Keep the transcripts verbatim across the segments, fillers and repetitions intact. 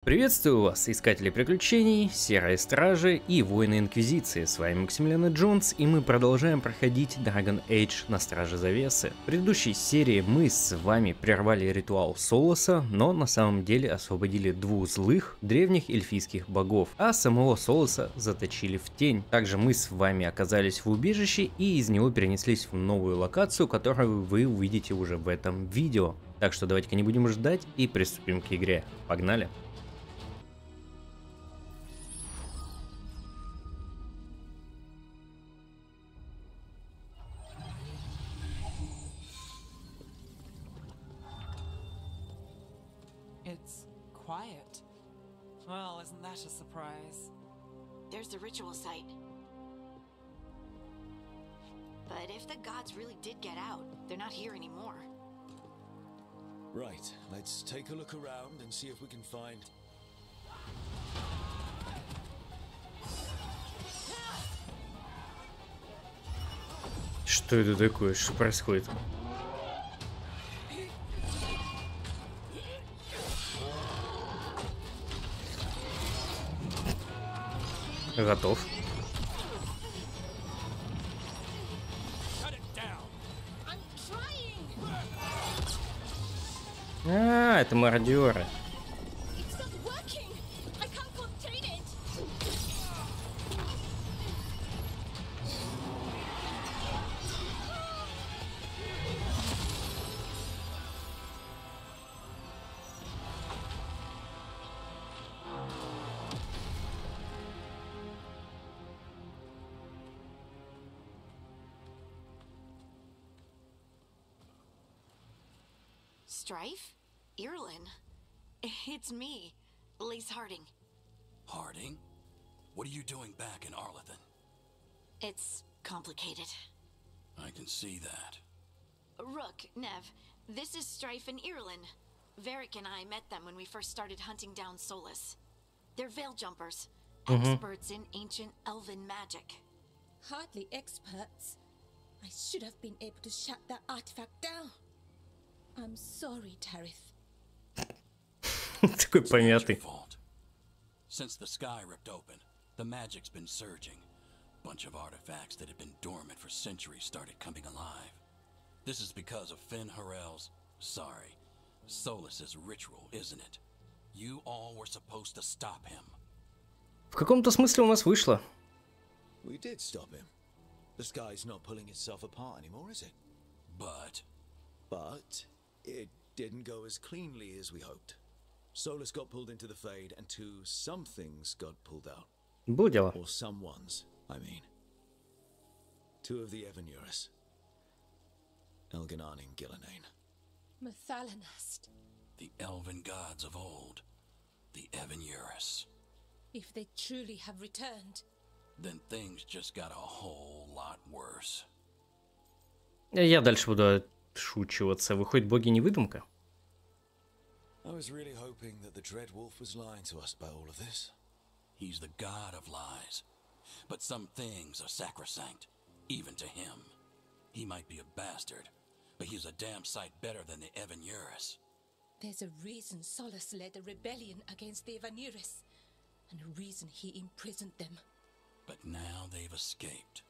Приветствую вас, искатели приключений, Серые Стражи и Воины Инквизиции. С вами Максимилиан Джонс, и мы продолжаем проходить Dragon Age на Страже Завесы. В предыдущей серии мы с вами прервали ритуал Солоса, но на самом деле освободили двух злых древних эльфийских богов, а самого Солоса заточили в тень. Также мы с вами оказались в убежище и из него перенеслись в новую локацию, которую вы увидите уже в этом видео. Так что давайте-ка не будем ждать и приступим к игре. Погнали! It's quiet. Well, isn't that a surprise? There's the ritual site. But if the gods really did get out, they're not here anymore. Right, let's take a look around and see if we can find... Что это такое? Что происходит? Готов. А, это мародеры. Strife? Irlin? It's me, Lace Harding. Harding? What are you doing back in Arlathan? It's complicated. I can see that. Rook, Nev, this is Strife and Irlin. Varric and I met them when we first started hunting down Solus. They're Veil Jumpers, Mm-hmm. experts in ancient elven magic. Hardly experts. I should have been able to shut that artifact down. I'm sorry, Tarith. Такой It's not your помятый. fault. Since the sky ripped open, the magic's been surging. Bunch of artifacts that had been dormant for centuries started coming alive. This is because of Finn Harel's, sorry, Solus's ritual, isn't it? You all were supposed to stop him. В каком-то смысле у нас вышло. We did stop him. The sky's not pulling itself apart anymore, is it? But... But... it didn't go as cleanly as we hoped. Solus got pulled into the Fade, and two somethings got pulled out. Было дело. Or someones, I mean. Two of the Evanurus. Elganan and Gillenane. Mathalanast. The elven gods of old. The Evanurus. If they truly have returned. Then things just got a whole lot worse. Я дальше буду отшучиваться. Выходит, боги не выдумка? I was really hoping that the Dread Wolf was lying to us about all of this. He's the god of lies. But some things are sacrosanct, even to him. He might be a bastard, but he's a damn sight better than the Evanurus. There's a reason Solus led a rebellion against the Evanurus, and a reason he imprisoned them. But now they've escaped.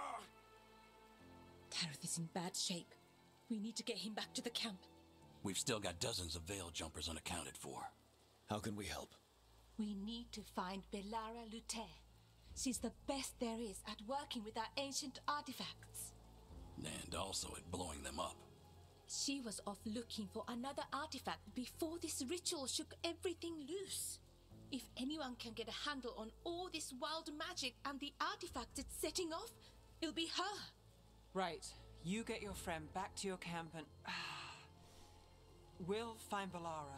Tarith is in bad shape. We need to get him back to the camp. We've still got dozens of Veil Jumpers unaccounted for. How can we help? We need to find Belara Lute. She's the best there is at working with our ancient artifacts. And also at blowing them up. She was off looking for another artifact before this ritual shook everything loose. If anyone can get a handle on all this wild magic and the artifacts it's setting off, it'll be her. Right, you get your friend back to your camp and... we'll find Belara.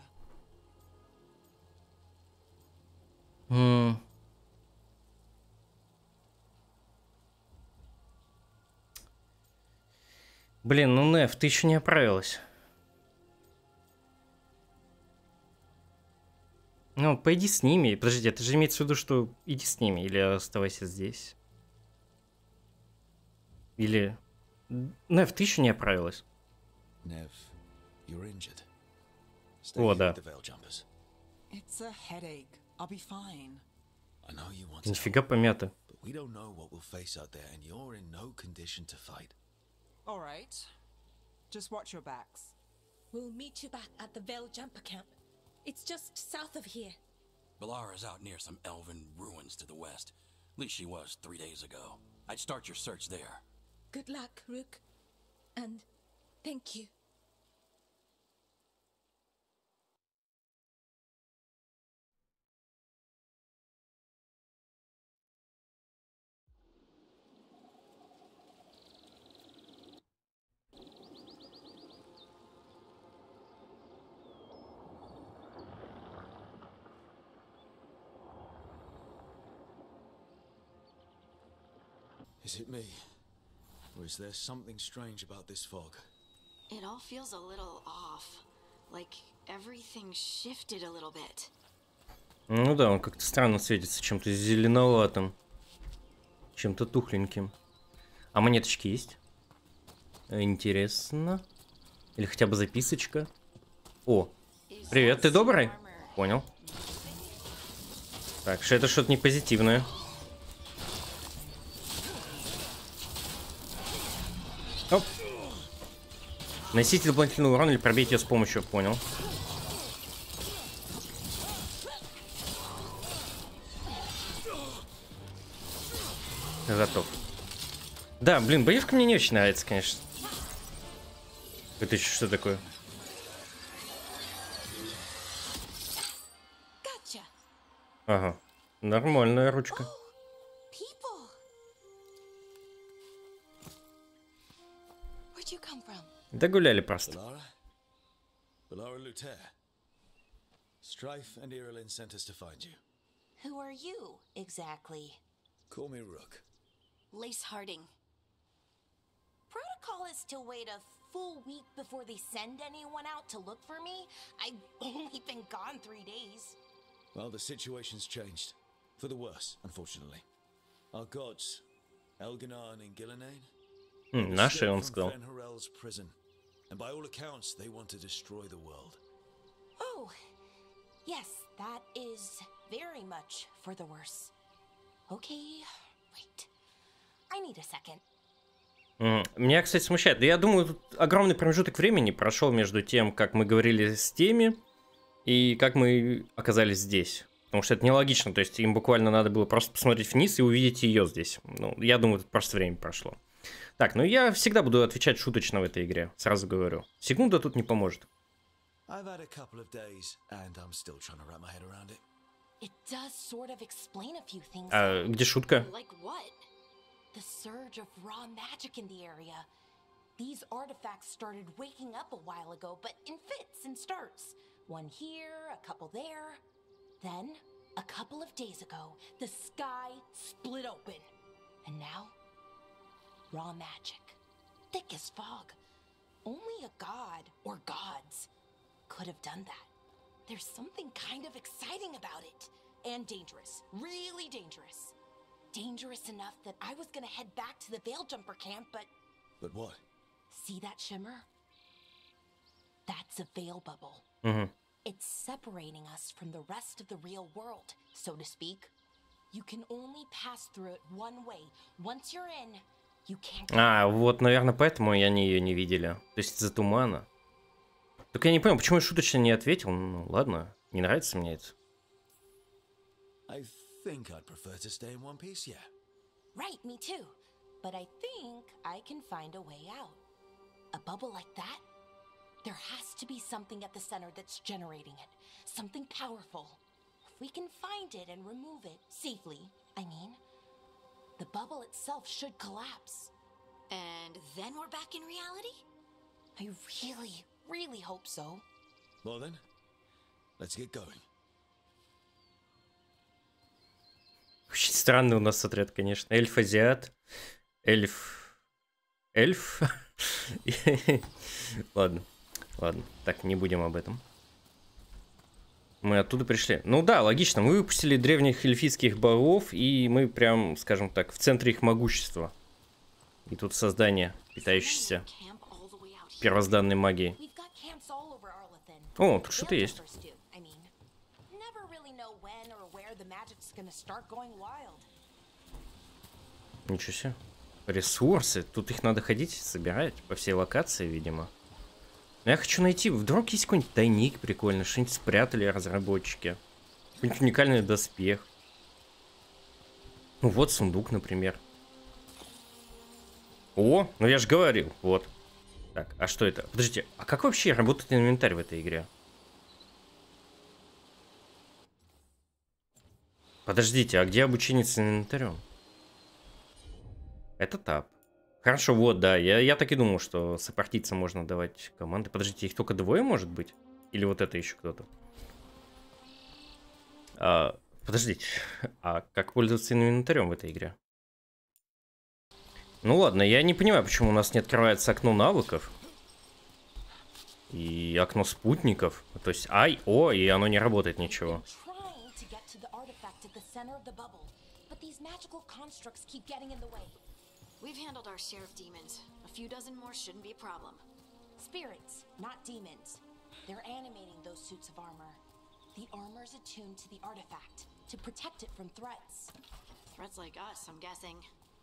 М. Блин, ну Нев, ты еще не оправилась. Ну, пойди с ними. Подожди, это же имеется в виду, что иди с ними или оставайся здесь. Или... Нев, ты еще не оправилась. Nev, you're injured. О, да. The Veil Jumpers. It's a headache. I'll be fine. I know you want to Нифига help, помято. but we don't know what we'll face out there, and you're in no condition to fight. All right. Just watch your backs. We'll meet you back at the Vale Jumper Camp. It's just south of here. Balara's out near some elven ruins to the west. At least she was three days ago. I'd start your search there. Good luck, Rook. And thank you. Is it me? Or is there something strange about this fog? It all feels a little off. Like everything shifted a little bit. Ну да, он как-то странно светится, чем-то зеленоватым. Чем-то тухленьким. А монеточки есть? Интересно. Или хотя бы записочка. О, привет, ты добрый? Понял. Так, что это что-то не позитивное. Оп. Носитель дополнительного урона или пробить ее с помощью, понял. Готов. Да, блин, боевка мне не очень нравится, конечно. Это еще что такое? Gotcha. Ага, нормальная ручка. People. Where'd you come from? Да гуляли просто. Balara? Balara Luther. Strife and Irulan sent us to find you. Who are you, exactly? Call me Rook. Lace Harding. Protocol is to wait a full week before they send anyone out to look for me? I've only been gone three days. Well, the situation's changed. For the worse, unfortunately. Our gods, Elganon and Gillenane, М, наши, он from сказал. Fen Harel's prison. And by all accounts, they want to destroy the world. Oh, yes, that is very much for the worse. Okay, wait. I need a second. М, Меня, кстати, смущает. Да я думаю, тут огромный промежуток времени прошел между тем, как мы говорили с теми, и как мы оказались здесь. Потому что это нелогично. То есть им буквально надо было просто посмотреть вниз и увидеть ее здесь. Ну, я думаю, тут просто время прошло. Так, ну я всегда буду отвечать шуточно в этой игре. Сразу говорю. Секунда тут не поможет. I've had a couple of days, and I'm still trying to wrap my head around it. It does sort of explain a few things. А где шутка? Like what? The surge of raw magic in the area. These artifacts started waking up a while ago, but in fits and starts. One here, a couple there. Then, a couple of days ago, the sky split open. And now, raw magic. Thick as fog. Only a god, or gods, could have done that. There's something kind of exciting about it. And dangerous. Really dangerous. Dangerous enough that I was gonna head back to the Veil Jumper camp, but... But what? See that shimmer? That's a veil bubble. Угу. It's separating us from the rest of the real world, so to speak. You can only pass through it one way. Once you're in, you can't... А, вот, наверное, поэтому они ее не видели. То есть из-за тумана. Только я не понял, почему я шуточно не ответил. Ну, ладно, не нравится мне это. I think I'd prefer to stay in one piece, yeah. Right, me too. But I think I can find a way out. A bubble like that? There has to be something at the center that's generating it. Something powerful. If we can find it and remove it safely, I mean, the bubble itself should collapse. And then we're back in reality? I really, really hope so. Well then, let's get going. Очень странный у нас отряд, конечно. Эльф-азиат. Эльф... Эльф? Ладно. Ладно. Так, не будем об этом. Мы оттуда пришли. Ну да, логично. Мы выпустили древних эльфийских богов, и мы прям, скажем так, в центре их могущества. И тут создание, питающееся первозданной магией. О, тут что-то есть. when or where the magic's gonna start going wild. Ничего себе. Ресурсы. Тут их надо ходить, собирать по всей локации, видимо. Но я хочу найти, вдруг есть какой-нибудь тайник прикольный, что-нибудь спрятали разработчики. Какой-нибудь уникальный доспех. Ну вот сундук, например. О, ну я же говорил, вот. Так, а что это? Подождите, а как вообще работает инвентарь в этой игре? Подождите, а где обучение с инвентарем? Это тап. Хорошо, вот, да, я, я так и думал, что сопартийцам можно давать команды. Подождите, их только двое может быть? Или вот это еще кто-то? А, подождите, а как пользоваться инвентарем в этой игре? Ну ладно, я не понимаю, почему у нас не открывается окно навыков. И окно спутников. То есть ай, о, и оно не работает ничего. We've handled our share of demons. A few dozen more shouldn't be a problem. Spirits, not demons. They're animating those suits of armor. The armor's attuned to the artifact to protect it from threats. Threats like us, I'm guessing.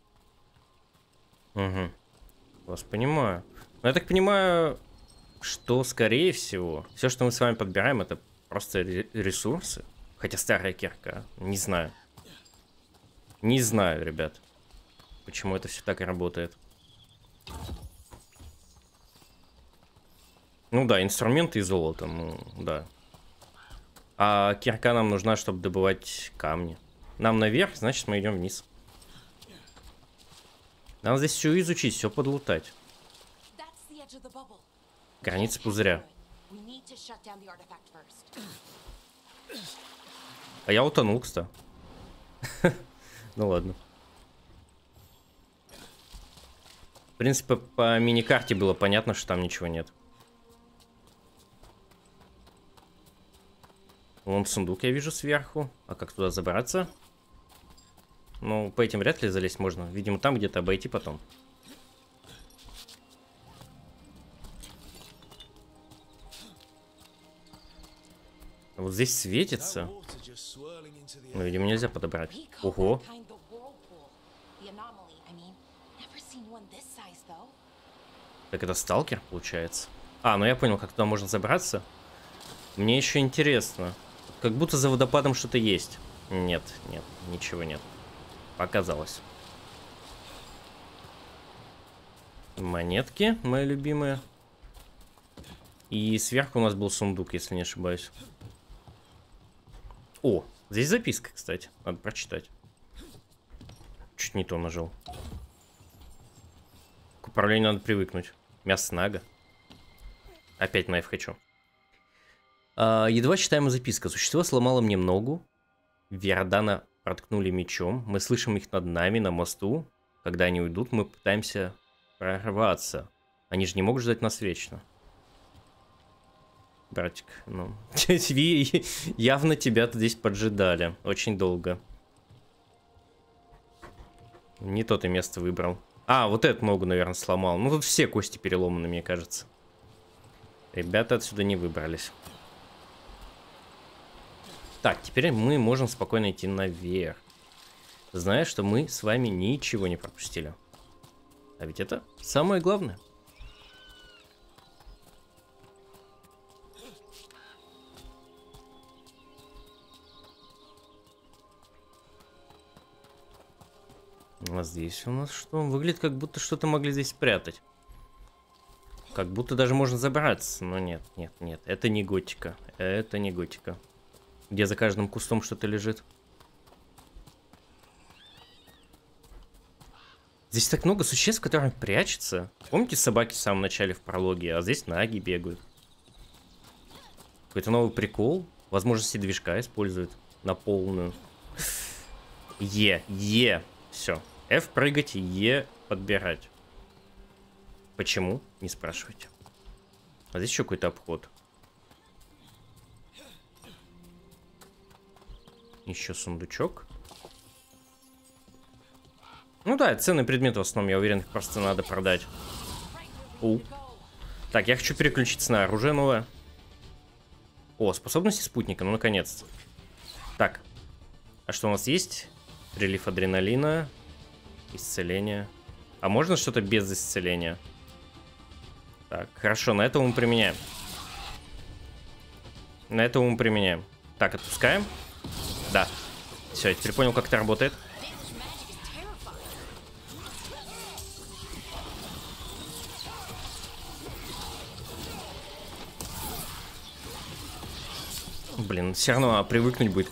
Угу. Вас понимаю. Но я так понимаю, что, скорее всего, все, что мы с вами подбираем, это просто ресурсы. Хотя старая кирка. Не знаю. Не знаю, ребят. Почему это все так и работает. Ну да, инструменты и золото. Ну, да. А кирка нам нужна, чтобы добывать камни. Нам наверх, значит, мы идем вниз. Нам здесь все изучить, все подлутать. Границы пузыря. А я утонул, кстати. Ну ладно. В принципе, по миникарте было понятно, что там ничего нет. Вон сундук я вижу сверху. А как туда забраться? Ну, по этим вряд ли залезть можно. Видимо, там где-то обойти потом. Вот здесь светится. Ну, видимо, нельзя подобрать. Ого. Так это сталкер, получается. А, ну я понял, как туда можно забраться. Мне еще интересно. Как будто за водопадом что-то есть. Нет, нет, ничего нет. Показалось. Монетки, мои любимые. И сверху у нас был сундук, если не ошибаюсь. О, здесь записка, кстати. Надо прочитать. Чуть не то нажал. К управлению надо привыкнуть. Мясо нага. Опять на F хочу. А, едва читаемая записка. Существо сломало мне ногу. Веродана проткнули мечом. Мы слышим их над нами, на мосту. Когда они уйдут, мы пытаемся прорваться. Они же не могут ждать нас вечно. Братик, ну... явно тебя-то здесь поджидали. Очень долго. Не то ты место выбрал. А, вот эту ногу, наверное, сломал. Ну, тут все кости переломаны, мне кажется. Ребята отсюда не выбрались. Так, теперь мы можем спокойно идти наверх. Зная, что мы с вами ничего не пропустили. А ведь это самое главное. А здесь у нас что? Выглядит, как будто что-то могли здесь спрятать. Как будто даже можно забраться. Но нет, нет, нет. Это не готика. Это не готика. Где за каждым кустом что-то лежит. Здесь так много существ, которые прячутся. Помните собаки в самом начале в прологе? А здесь наги бегают. Какой-то новый прикол. Возможности движка используют на полную. Е, Е. Все. F прыгать, Е подбирать. Почему? Не спрашивайте. А здесь еще какой-то обход. Еще сундучок. Ну да, ценный предмет в основном, я уверен, их просто надо продать. У. Так, я хочу переключиться на оружие новое. О, способности спутника, ну наконец-то. Так. А что у нас есть? Прилив адреналина. Исцеление. А можно что-то без исцеления? Так, хорошо, на это мы применяем. На это мы применяем. Так, отпускаем. Да. Все, я теперь понял, как это работает. Блин, все равно привыкнуть будет.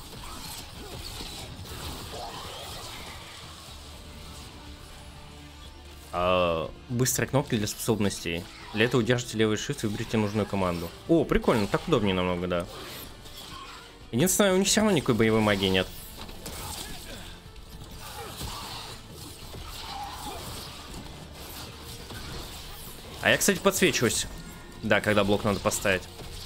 А, быстрые кнопки для способностей. Для этого удержите левый shift и выберите нужную команду. О, прикольно, так удобнее намного, да. Единственное, у них все равно никакой боевой магии нет. А я, кстати, подсвечиваюсь. Да, когда блок надо поставить.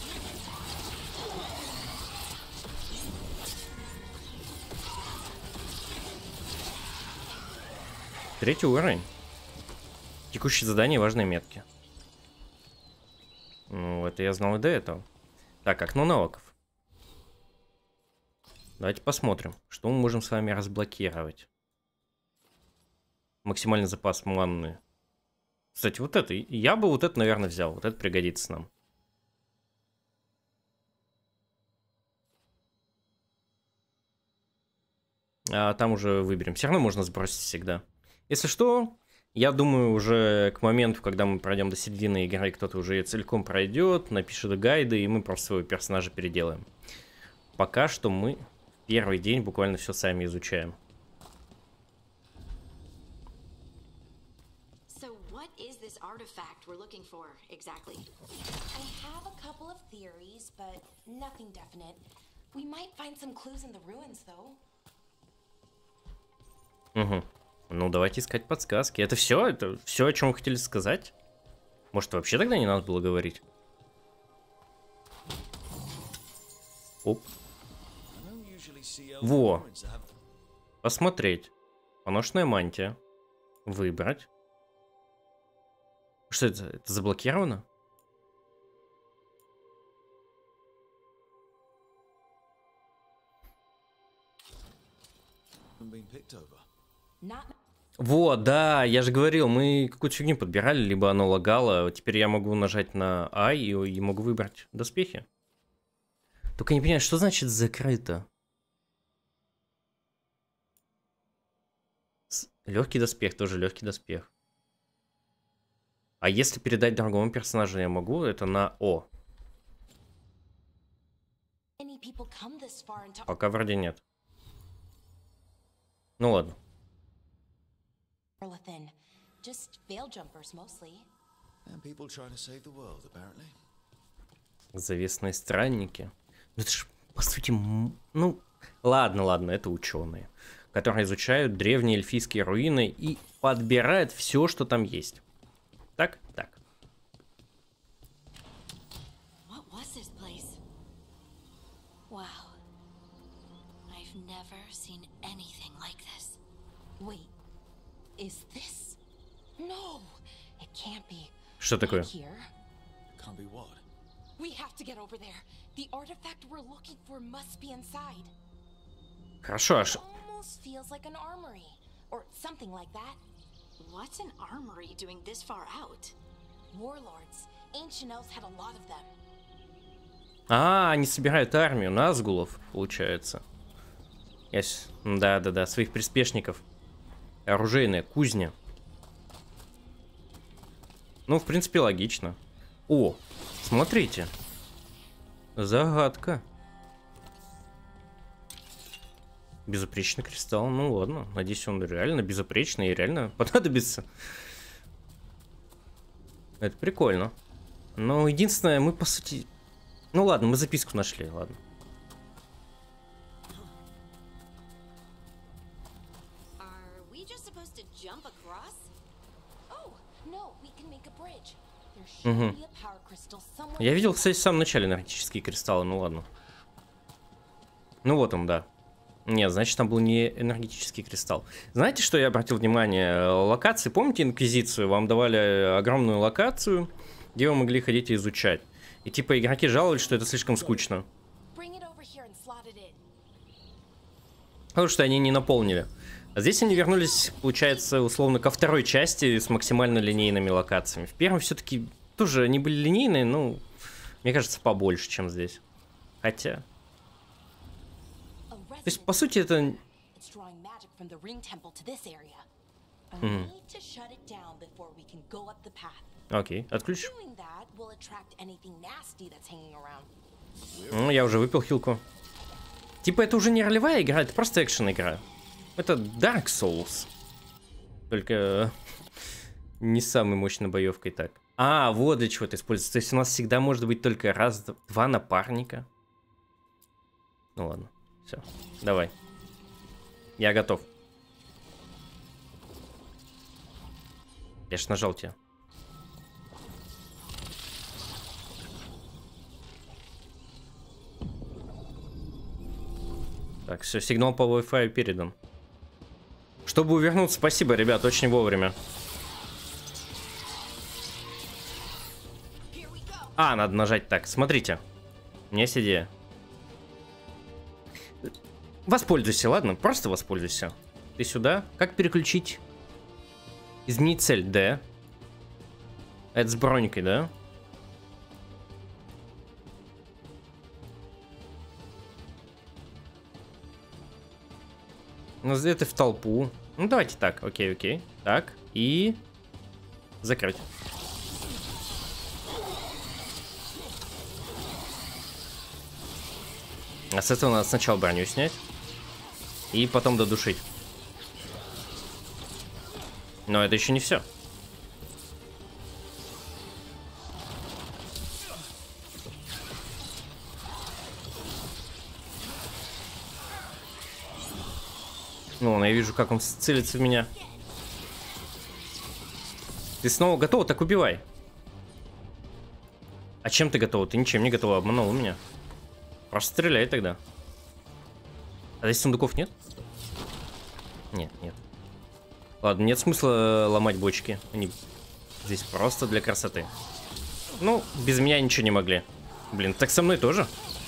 Третий уровень. Текущие задания и важные метки. Ну, это я знал и до этого. Так, окно навыков. Давайте посмотрим, что мы можем с вами разблокировать. Максимальный запас маны. Кстати, вот это, я бы вот это, наверное, взял. Вот это пригодится нам. А там уже выберем. Все равно можно сбросить всегда. Если что, я думаю, уже к моменту, когда мы пройдем до середины игры, кто-то уже ее целиком пройдет, напишет гайды, и мы просто своего персонажа переделаем. Пока что мы в первый день буквально все сами изучаем. Artifact we're looking for exactly. I have a couple of theories, but nothing definite. We might find some clues in the ruins, though. Угу. Ну, давайте искать подсказки. Это все? Это все, о чем вы хотели сказать? Может, вообще тогда не надо было говорить? Оп. Во. Посмотреть. Поношенная мантия. Выбрать. Что это? Это заблокировано? Вот, да, я же говорил, мы какую-то фигню подбирали, либо оно лагало. Теперь я могу нажать на А и, и могу выбрать доспехи. Только не понимаю, что значит закрыто? Легкий доспех, тоже легкий доспех. А если передать другому персонажу, я могу? Это на О. Пока вроде нет. Ну ладно. Завесные странники. Ну это ж, по сути, ну, ладно, ладно, это ученые, которые изучают древние эльфийские руины и подбирают все, что там есть. Так, так. What was this place? Wow. I've never seen anything like this. Wait. Is this? No. It can't be. Что такое? Can't be what? We have to get over there. The artifact we're looking for must be inside. Хорошо, аж. Almost feels like an armory or something like that. What's an armory doing this far out? Warlords. Ancient elves had a lot of them. А, они собирают армию назгулов, получается. Yes. Да, да, да, своих приспешников. Оружейная кузня. Ну, в принципе, логично. О, смотрите. Загадка. Безупречный кристалл. Ну ладно. Надеюсь, он реально безупречный и реально понадобится. Это прикольно. Но единственное, мы по сути... Ну ладно, мы записку нашли, ладно. Угу. Я видел, кстати, в самом начале энергетические кристаллы, ну ладно. Ну вот он, да. Нет, значит, там был не энергетический кристалл. Знаете, что я обратил внимание? Локации, помните Инквизицию? Вам давали огромную локацию, где вы могли ходить и изучать. И типа игроки жаловались, что это слишком скучно. Потому что они не наполнили. А здесь они вернулись, получается, условно, ко второй части с максимально линейными локациями. В первом все-таки тоже они были линейные, но, мне кажется, побольше, чем здесь. Хотя... То есть, по сути, это... Mm. Окей, отключу. Ну, я уже выпил хилку. Типа, это уже не ролевая игра, это просто экшен игра. Это Dark Souls. Только не самой мощной боевкой так. А, вот для чего это используется. То есть у нас всегда может быть только раз-два напарника. Ну ладно, все, давай. Я готов. Я ж нажал тебя. Так, все, сигнал по Wi-Fi передан. Чтобы увернуться, спасибо, ребят, очень вовремя. А, надо нажать так, смотрите. У меня есть идея. Воспользуйся, ладно? Просто воспользуйся. Ты сюда. Как переключить? Изменить цель, да. Это с бронькой, да? Ну, это в толпу. Ну, давайте так. Окей, окей. Так, и... Закрыть. А с этого надо сначала броню снять. И потом додушить. Но это еще не все. Ну, я вижу, как он целится в меня. Ты снова готова? Так убивай. А чем ты готова? Ты ничем не готова, обманул меня. Просто стреляй тогда. А здесь сундуков нет? Нет, нет. Ладно, нет смысла ломать бочки. Они здесь просто для красоты. Ну, без меня ничего не могли. Блин, так со мной тоже.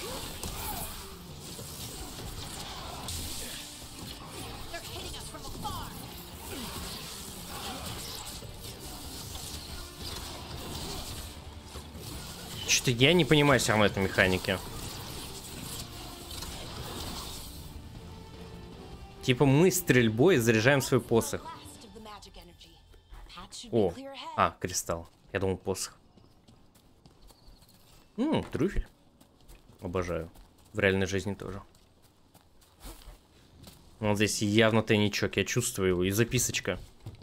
Что-то я не понимаю все равно этой механики. Типа мы стрельбой заряжаем свой посох. О, а, кристалл. Я думал, посох. Ммм, трюфель. Обожаю. В реальной жизни тоже. Вот здесь явно тайничок, я чувствую его. И записочка.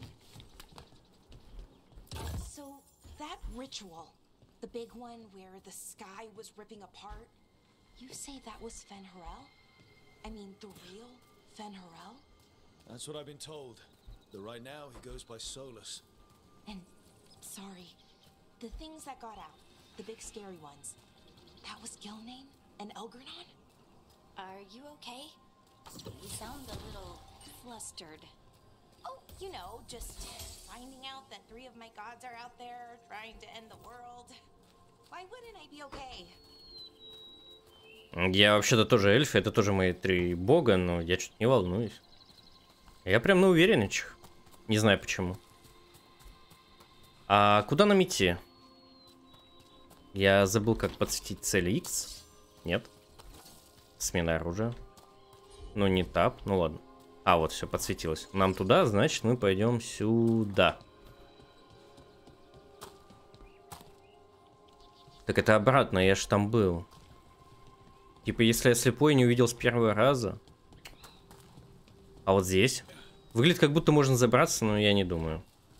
The big one where the sky was ripping apart. You say that was Fen'Harel? I mean, the real Fen'Harel? That's what I've been told. Though right now he goes by Solus. And, sorry, the things that got out, the big scary ones, that was Gilnane and Elgernon? Are you okay? You sound a little flustered. Oh, you know, just finding out that three of my gods are out there trying to end the world. Why wouldn't I be okay? Я вообще-то тоже эльф, это тоже мои три бога, но я чуть не волнуюсь. Я прям на уверенностях. Не знаю почему. А куда нам идти? Я забыл, как подсветить цель X. Нет. Смена оружия. Ну, не тап, ну ладно. А, вот, все, подсветилось. Нам туда, значит, мы пойдем сюда. Так это обратно, я ж там был. Типа, если я слепой не увидел с первого раза. А вот здесь. Выглядит, как будто можно забраться, но я не думаю.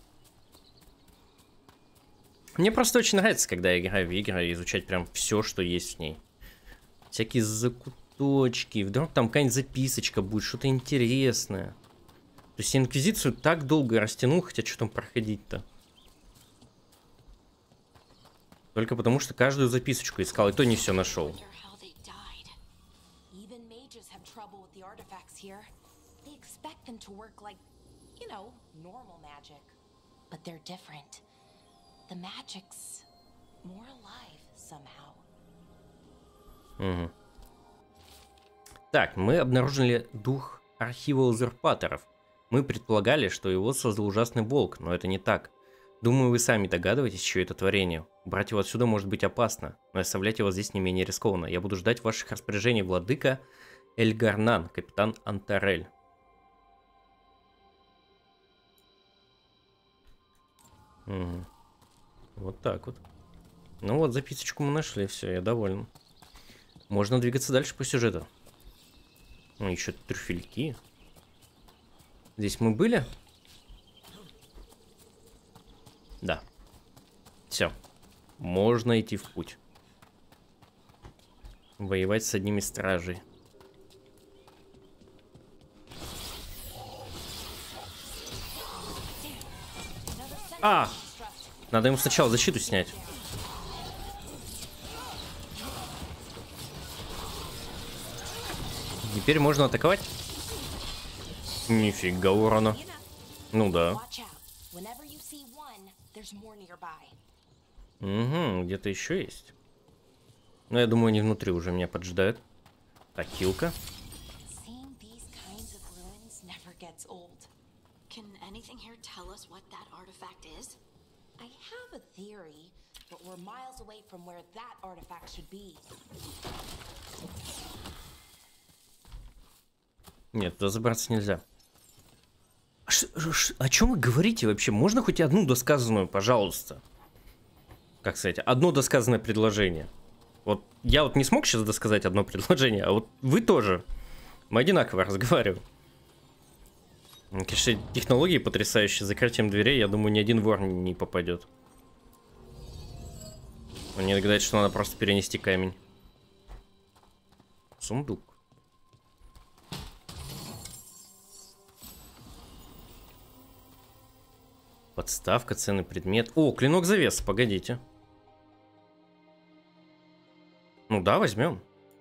Мне просто очень нравится, когда я играю в игры, изучать прям все, что есть в ней. Всякие закуточки. Вдруг там какая-нибудь записочка будет, что-то интересное. То есть я инквизицию так долго растянул, хотя что там проходить-то. Только потому, что каждую записочку искал, и то не все нашел. Угу. Так, мы обнаружили дух архива узурпаторов. Мы предполагали, что его создал ужасный волк, но это не так. Думаю, вы сами догадываетесь, чье это творение. Брать его отсюда может быть опасно, но оставлять его здесь не менее рискованно. Я буду ждать ваших распоряжений, владыка Эльгарнан, капитан Антарель. Угу. Вот так вот. Ну вот, записочку мы нашли, все, я доволен. Можно двигаться дальше по сюжету. Ну, еще трюфельки. Здесь мы были? Да. Все. Можно идти в путь. Воевать с одними стражей. А! Надо ему сначала защиту снять. Теперь можно атаковать? Нифига урона. Ну да. Угу, где-то еще есть. Но я думаю, они внутри уже меня поджидают. Так, хилка. Нет, туда забраться нельзя. А ш, ш, о чем вы говорите вообще? Можно хоть одну досказанную, пожалуйста? Как сказать, одно досказанное предложение. Вот я вот не смог сейчас досказать одно предложение, а вот вы тоже. Мы одинаково разговариваем. Конечно, технологии потрясающие. С закрытием дверей, я думаю, ни один вор не попадет. Мне говорят, что надо просто перенести камень. Сундук. Подставка, ценный предмет. О, клинок завес, погодите. Ну да, возьмем.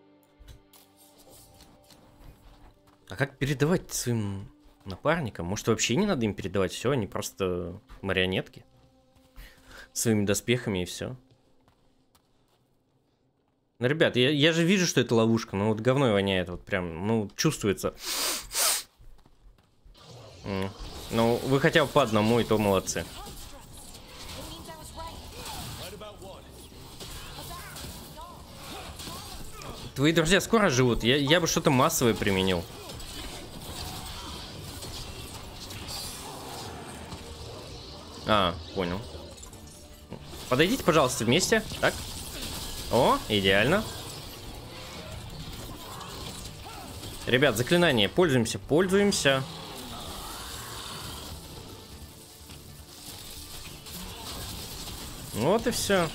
А как передавать своим напарникам? Может, вообще не надо им передавать все, они просто марионетки. Своими доспехами и все. Ну, ребят, я, я же вижу, что это ловушка. Ну вот говно воняет, вот прям, ну, чувствуется. Ну, вы хотя бы по одному, и то молодцы. Твои друзья скоро живут. Я, я бы что-то массовое применил. А, понял. Подойдите, пожалуйста, вместе. Так. О, идеально. Ребят, заклинание. Пользуемся, пользуемся. Вот и все.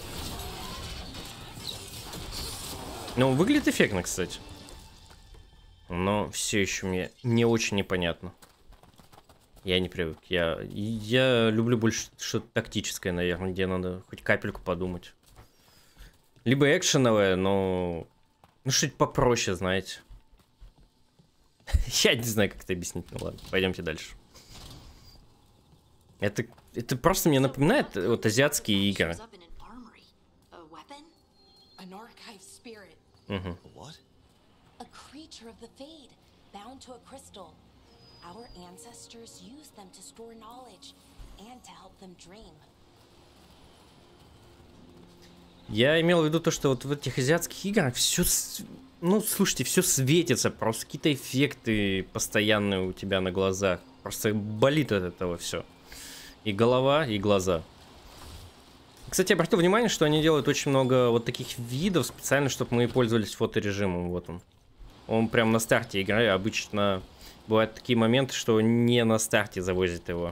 Ну, выглядит эффектно, кстати. Но все еще мне не очень непонятно. Я не привык. Я, я люблю больше что-то тактическое, наверное, где надо хоть капельку подумать. Либо экшеновое, но... Ну, что-то попроще, знаете. Я не знаю, как это объяснить. Ну ладно, пойдемте дальше. Это, это просто мне напоминает вот азиатские игры. Угу. Я имел в виду то, что вот в этих азиатских играх все, ну, слушайте, все светится, просто какие-то эффекты постоянные у тебя на глазах. Просто болит от этого все. И голова, и глаза. Кстати, я обратил внимание, что они делают очень много вот таких видов специально, чтобы мы пользовались фоторежимом. Вот он. Он прям на старте игры. Обычно бывают такие моменты, что не на старте завозят его.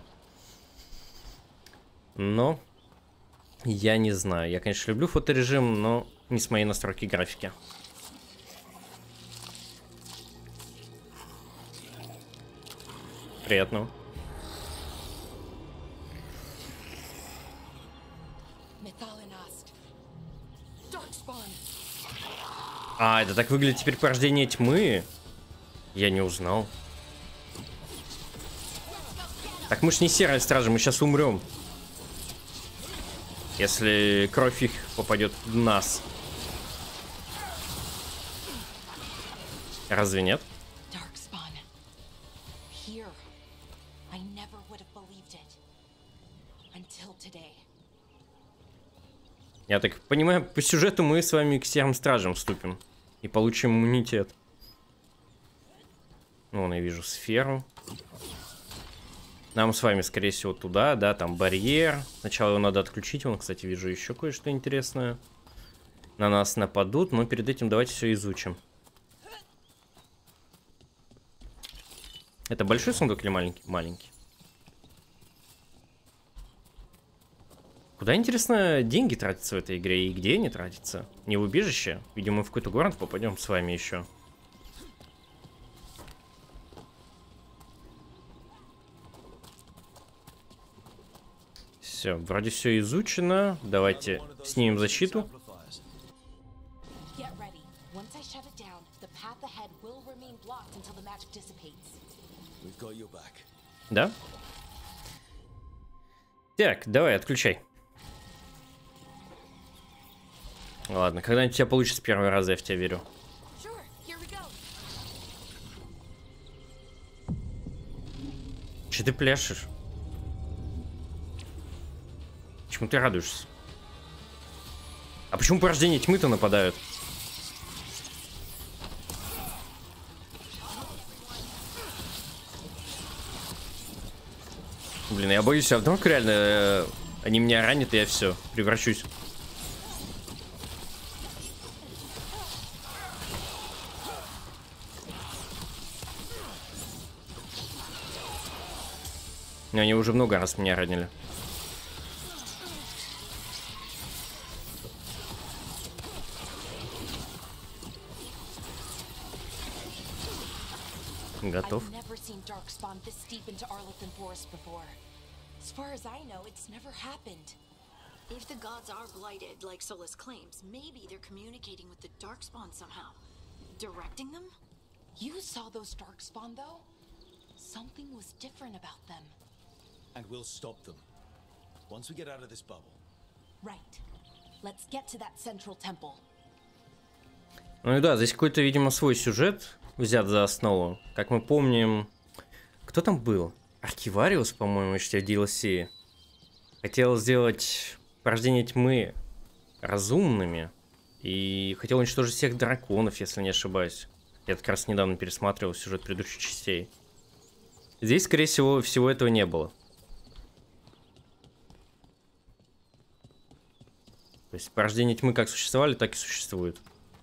Но я не знаю. Я, конечно, люблю фоторежим, но не с моей настройки графики. Приятно. А, это так выглядит теперь порождение тьмы. Я не узнал. Так мы ж не серая стража, мы сейчас умрем. Если кровь их попадет в нас. here. I never would have believed it. Until today. Я так понимаю, по сюжету мы с вами к серым стражам вступим. И получим иммунитет. Ну, вон я вижу сферу. Нам с вами, скорее всего, туда, да, там барьер. Сначала его надо отключить. Вон, кстати, вижу еще кое-что интересное. На нас нападут, но перед этим давайте все изучим. Это большой сундук или маленький? Маленький. Куда, интересно, деньги тратятся в этой игре и где они тратятся? Не в убежище? Видимо, мы в какой-то город попадем с вами еще. Все, вроде все изучено. Давайте снимем защиту. Да? Так, давай, отключай. Ладно, когда-нибудь у тебя получится первый раз, я в тебя верю. Че ты пляшешь? Почему ты радуешься? А почему порождение тьмы-то нападают? Блин, я боюсь, а вдруг реально э, они меня ранят, и я все, превращусь. Они уже много раз меня ранили. Готов. As far as I know, it's never happened. If the gods are blighted, like Solus claims, maybe they're communicating with the Darkspawn somehow. Directing them? You saw those Darkspawn, though? Something was different about them. And we'll stop them. Once we get out of this bubble. Right. Let's get to that central temple. Ну и да, здесь какой-то, видимо, свой сюжет взят за основу. Как мы помним... Кто там был? Архивариус, по-моему, еще в ди эл си. Хотел сделать порождение тьмы разумными. И хотел уничтожить всех драконов, если не ошибаюсь. Я как раз недавно пересматривал сюжет предыдущих частей. Здесь, скорее всего, всего этого не было. То есть порождение тьмы как существовали, так и существуют.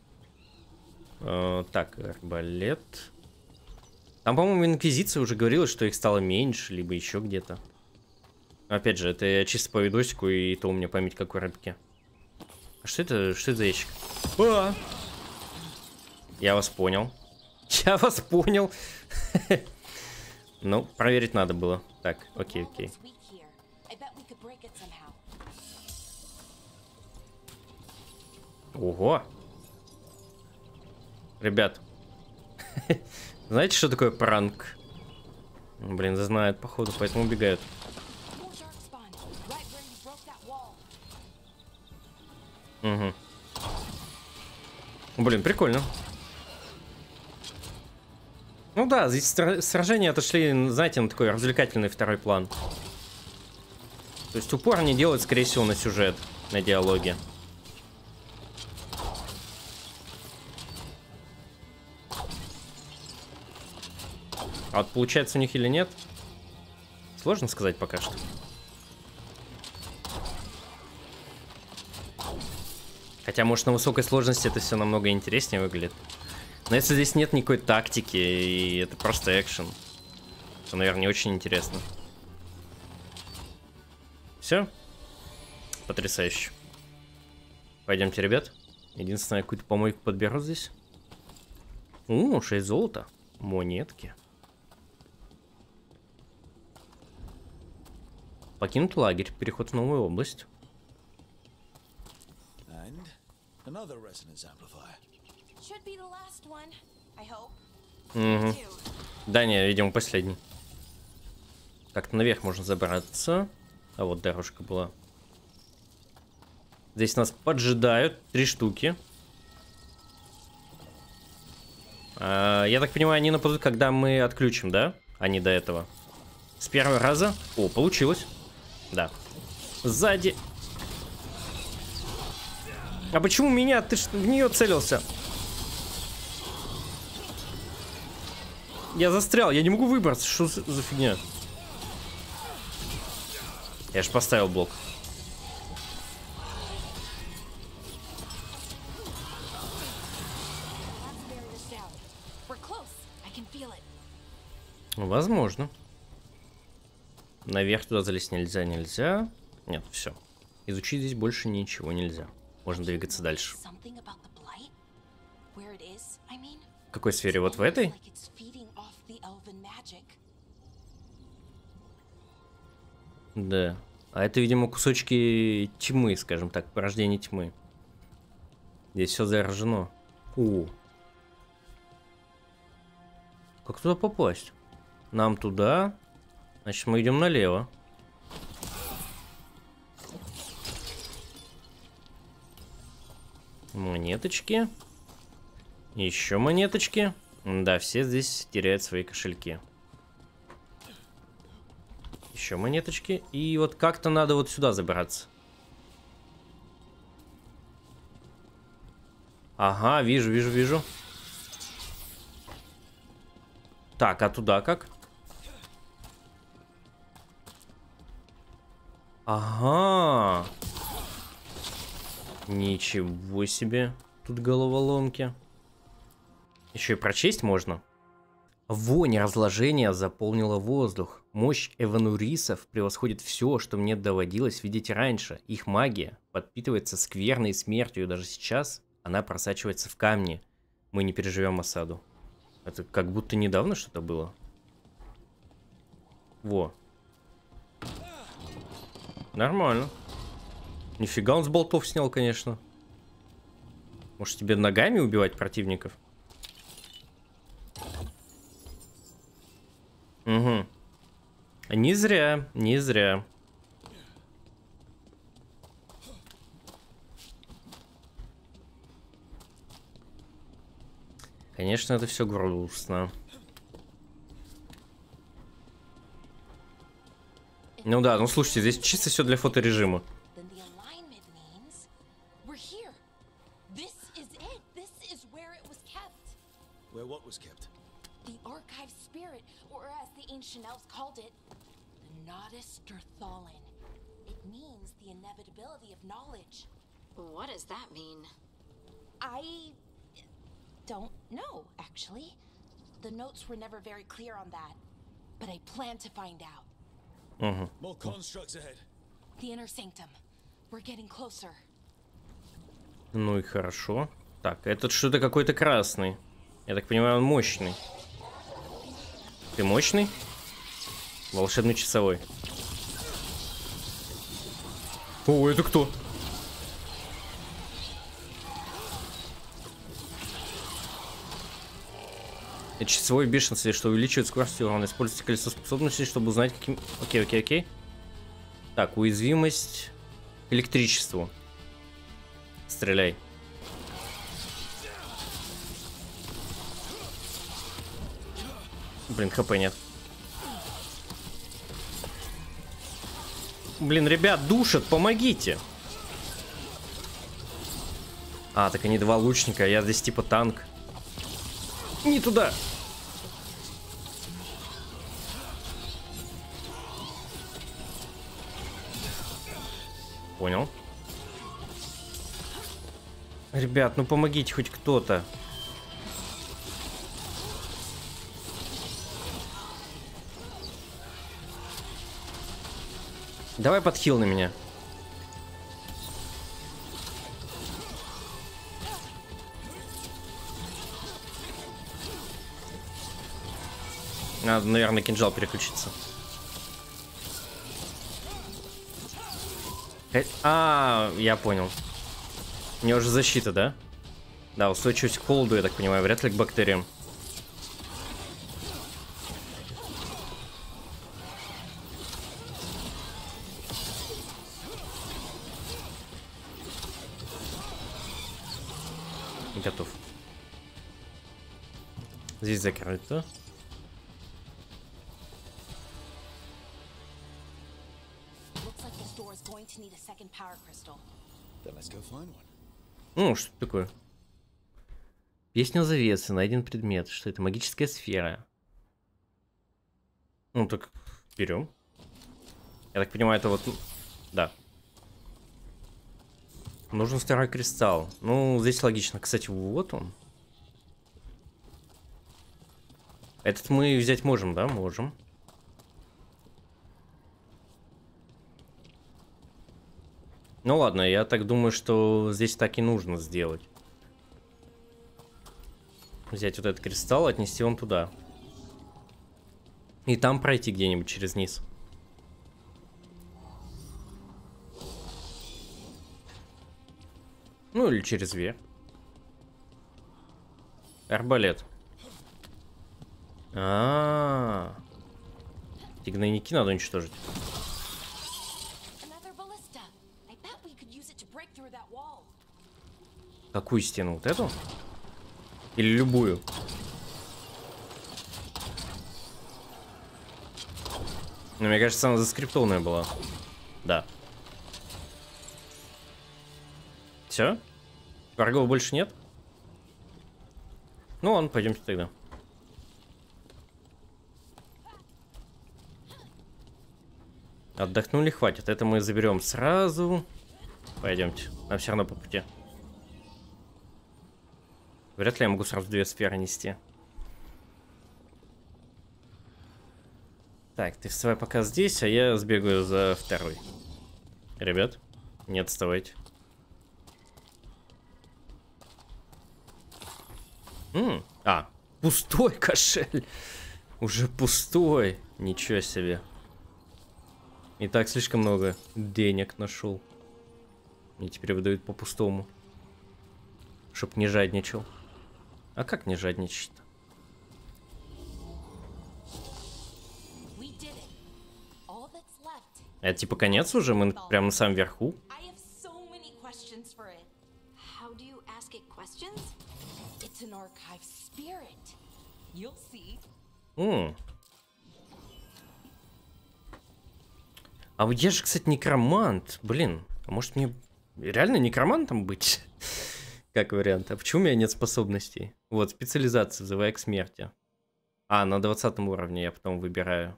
Э, так, арбалет. Там, по-моему, Инквизиция уже говорила, что их стало меньше, либо еще где-то. Опять же, это я чисто по видосику, и то у меня память как у рыбки. А что это? Что это за ящик? А! Я вас понял. Я вас понял. Ну, проверить надо было. Так, окей, окей. Ого! Ребят. Знаете, что такое пранк? Блин, знают, походу, поэтому убегают. Угу. Блин, прикольно. Ну да, здесь сражения отошли, знаете, на такой развлекательный второй план. То есть упор они делают, скорее всего, на сюжет, на диалоги. А вот получается у них или нет? Сложно сказать пока что. Хотя, может, на высокой сложности это все намного интереснее выглядит. Но если здесь нет никакой тактики, и это просто экшен, то, наверное, не очень интересно. Все? Потрясающе. Пойдемте, ребят. Единственное, какую-то помойку подберу здесь. О, шесть золота. Монетки. Покинуть лагерь. Переход в новую область. Угу. Да, не, видимо, последний. Как-то наверх можно забраться. А вот дорожка была. Здесь нас поджидают. Три штуки. А, я так понимаю, они нападут, когда мы отключим, да? а не до этого. С первого раза. О, получилось. Да. Сзади. А почему меня? Ты ж в нее целился. Я застрял, я не могу выбраться. Что за, за фигня? Я ж поставил блок. Возможно. Наверх туда залезть нельзя, нельзя. Нет, все. Изучить здесь больше ничего нельзя. Можно двигаться дальше. В какой сфере? Вот в этой? Да. А это, видимо, кусочки тьмы, скажем так, порождение тьмы. Здесь все заражено. О. Как туда попасть? Нам туда. Значит, мы идем налево. Монеточки. Еще монеточки. Да, все здесь теряют свои кошельки. Еще монеточки. И вот как-то надо вот сюда забираться. Ага, вижу, вижу, вижу. Так, а туда как? Ага. Ничего себе. Тут головоломки. Еще и прочесть можно. Вонь разложения заполнила воздух. Мощь эванурисов превосходит все, что мне доводилось видеть раньше. Их магия подпитывается скверной смертью, и даже сейчас она просачивается в камни. Мы не переживем осаду. Это как будто недавно что-то было. Во. Нормально. Нифига он с болтов снял, конечно. Может, тебе ногами убивать противников? Угу. Не зря, не зря. Конечно, это все грустно. Ну да, ну слушайте, здесь чисто все для фоторежима. Where what was kept? The archive spirit, or as the ancient elves called it, the Nodus Durthalin. It means the inevitability of knowledge. What does that mean? I don't know, actually. The notes were never very clear on that, but I plan to find out. Uh-huh. More constructs ahead. The inner sanctum. We're getting closer. Ну и хорошо. Так, этот что-то какой-то красный. Я так понимаю, он мощный. Ты мощный? Волшебный часовой. О, это кто? Это часовой бешенство, что увеличивает скорость урона. Используйте колесо способностей, чтобы узнать, каким... Окей, окей, окей. Так, уязвимость к электричеству. Стреляй. Блин, хп нет. Блин, ребят, душат, помогите. А, так они два лучника, я здесь типа танк. Не туда. Понял. Ребят, ну помогите хоть кто-то. Давай подхил на меня. Надо, наверное, кинжал переключиться. А, я понял. У него же защита, да? Да, устойчивость к холоду, я так понимаю, вряд ли к бактериям. Готов. Здесь закрыто. going to need a second power crystal. Then let's go find one. Ну, что такое? Песня завесы, найден предмет. Что это? Магическая сфера. Ну, так берем. Я так понимаю, это вот... Да. Нужен второй кристалл. Ну, здесь логично. Кстати, вот он. Этот мы взять можем, да? Можем. Ну ладно, я так думаю, что здесь так и нужно сделать. Взять вот этот кристалл, отнести он туда. И там пройти где-нибудь через низ. Ну или через верх. Арбалет. А-а-а. Эти гнойники надо уничтожить. Какую стену? Вот эту? Или любую? Ну, мне кажется, она заскриптованная была. Да. Все? Врагов больше нет? Ну ладно, пойдемте тогда. Отдохнули, хватит. Это мы заберем сразу. Пойдемте. Нам все равно по пути. Вряд ли я могу сразу две сферы нести. Так, ты вставай пока здесь, а я сбегаю за второй. Ребят, не отставайте. М-м, а, пустой кошель. Уже пустой. Ничего себе. И так слишком много денег нашел. Мне теперь выдают по пустому. Чтоб не жадничал. А как не жадничать-то? Это типа конец уже? Мы прямо на самом верху? М. А вот я же, кстати, некромант. Блин, а может мне реально некромантом быть? Как вариант. А почему у меня нет способностей? Вот, специализация, взывая к смерти. А, на двадцатом уровне я потом выбираю.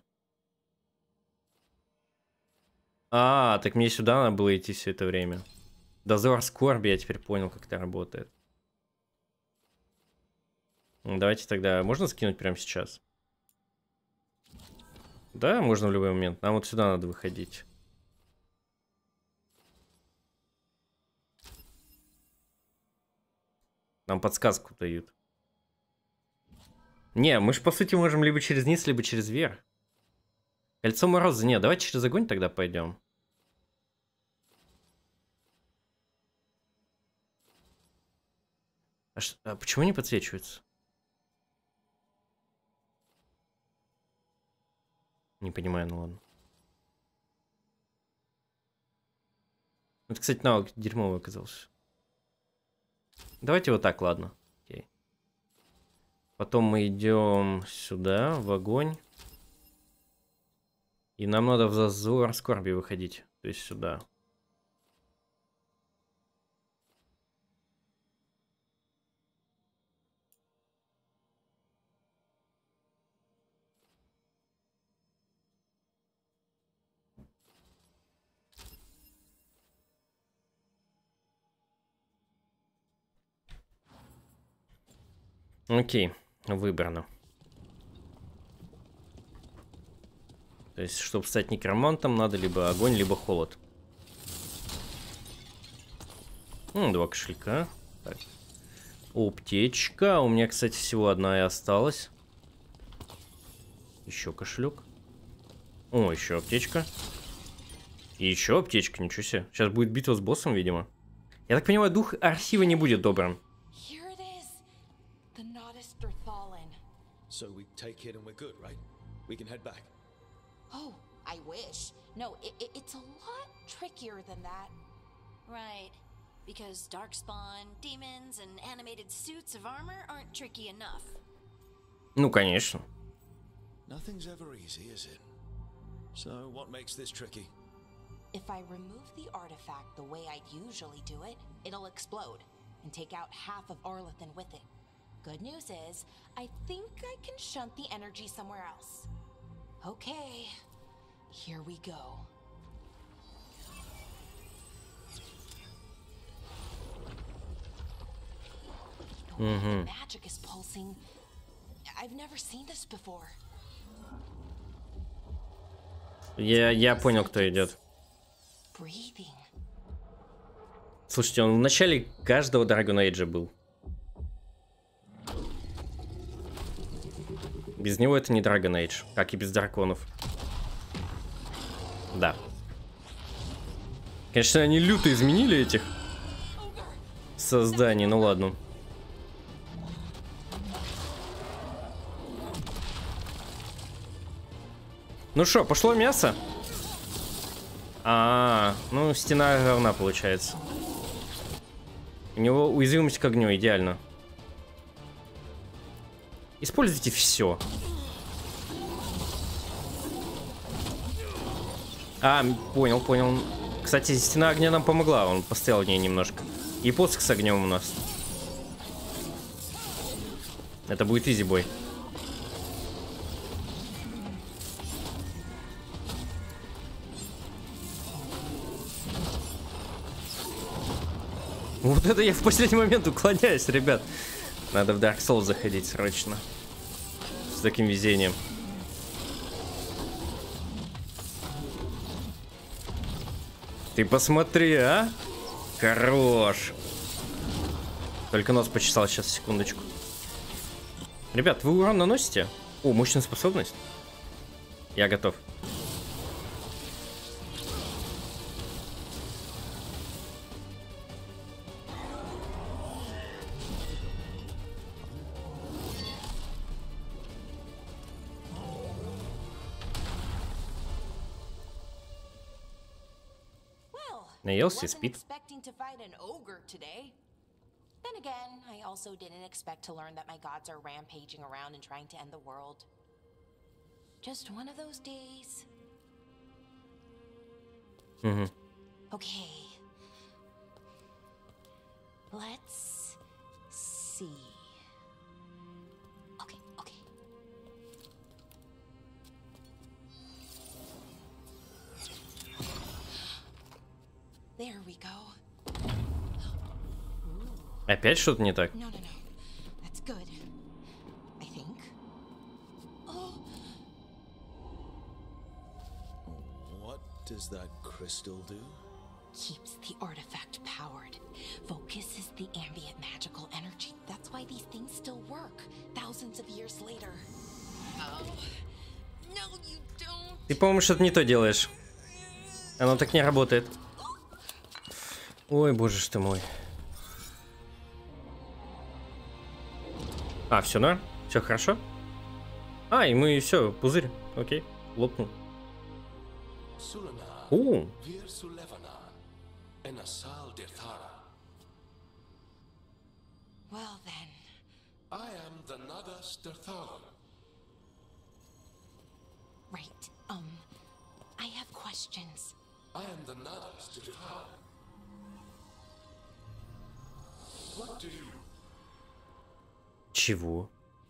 А, так мне сюда надо было идти все это время. Дозор скорби, я теперь понял, как это работает. Давайте тогда, можно скинуть прямо сейчас? Да, можно в любой момент. Нам вот сюда надо выходить. Нам подсказку дают. Не, мы же по сути можем либо через низ, либо через верх. Кольцо мороза. Не, давайте через огонь тогда пойдем. А, ш... а почему не подсвечивается? Не понимаю, ну ладно. Это, кстати, навык дерьмовый оказался. Давайте вот так, ладно. Окей. Потом мы идем сюда, в огонь. И нам надо в зазор скорби выходить. То есть сюда. Окей, выбрано. То есть, чтобы стать некромантом, надо либо огонь, либо холод. Ну, два кошелька. Так. Аптечка. У меня, кстати, всего одна и осталась. Еще кошелек. О, еще аптечка. И еще аптечка, ничего себе. Сейчас будет битва с боссом, видимо. Я так понимаю, дух архива не будет добрым. So we take it and we're good, right? We can head back. Oh, I wish. No, it, it, it's a lot trickier than that. Right. Because darkspawn, demons, and animated suits of armor aren't tricky enough. Ну, конечно. Nothing's ever easy, is it? So what makes this tricky? If I remove the artifact the way I'd usually do it, it'll explode and take out half of Arlathan with it. Good news is, I think I can shunt the energy somewhere else. Okay, here we go. The way the magic is pulsing. I've never seen this before. Я, я понял, кто идет. Breathing. Слушайте, он в начале каждого Dragon Age был. Без него это не Dragon Age, как и без драконов. Да. Конечно, они люто изменили этих созданий, ну ладно. Ну что, пошло мясо? А, -а, -а ну стена говна получается. У него уязвимость к огню, идеально. Используйте все. А, понял, понял. Кстати, стена огня нам помогла, он постоял в ней немножко. И посох с огнем у нас. Это будет изи-бой. Вот это я в последний момент уклоняюсь, ребят. Надо в Dark Souls заходить срочно. С таким везением. Ты посмотри, а? Хорош. Только нос почесал, сейчас, секундочку. Ребят, вы урон наносите? О, мощная способность. Я готов. Наелся и спит. Then again, I also didn't expect to learn that my gods are rampaging around and trying to end the world. Just one of those days. Mm-hmm. Okay. Let's see. Okay, okay. There we go. Опять что-то не так? No, no, no. That's good. I think. Oh. What does that crystal do? Keeps the artifact powered. Focuses the ambient magical energy. That's why these things still work thousands of years later. Oh. No, you don't. Ты, по-моему, что-то не то делаешь. Оно так не работает. Ой, боже ж ты мой. А, все, да? Все хорошо? А, и мы все, пузырь. Окей, лопнул. О! Well then. I am the Nadas Derthalan. Right. Um, I have questions. I am the Nadas Derthalan. What do you... Чего?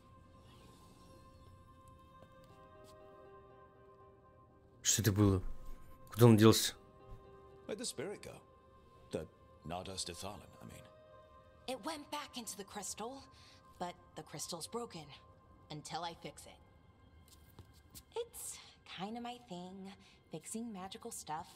Что это было? Куда он делся? Where'd the spirit go? The Nadas Derthalan, I mean. It went back into the crystal, but the crystal's broken until I fix it. It's kind of my thing, fixing magical stuff.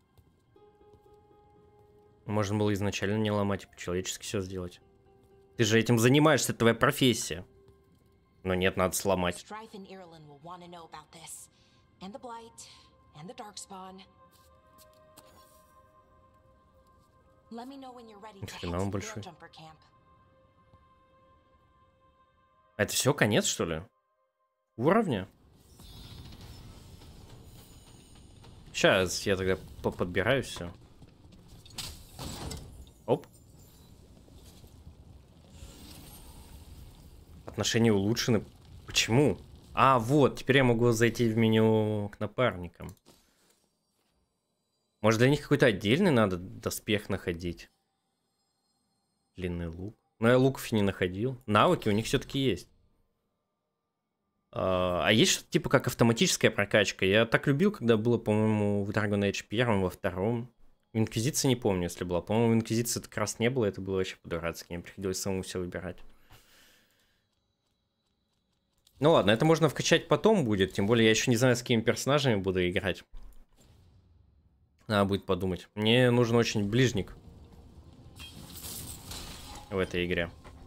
Можно было изначально не ломать и по-человечески все сделать. Ты же этим занимаешься, это твоя профессия. Но нет, надо сломать. Strife and Irulan will want to know about this. And the Blight, and the Darkspawn. Let me know when you're ready to head to the Jumper camp. Это все, конец, что ли? Уровня? Сейчас я тогда подбираю все. Оп. Отношения улучшены. Почему? А, вот, теперь я могу зайти в меню к напарникам. Может, для них какой-то отдельный надо доспех находить? Длинный лук. Но я луков не находил. Навыки у них все-таки есть. А, а есть что-то типа как автоматическая прокачка? Я так любил, когда было, по-моему, в Dragon Age первом, во втором. В Инквизиции не помню, если была. По-моему, в Инквизиции это как раз не было, это было вообще по-дурацки. Мне приходилось самому все выбирать. Ну ладно, это можно вкачать потом будет. Тем более я еще не знаю, с какими персонажами буду играть. Надо будет подумать. Мне нужен очень ближник в этой игре.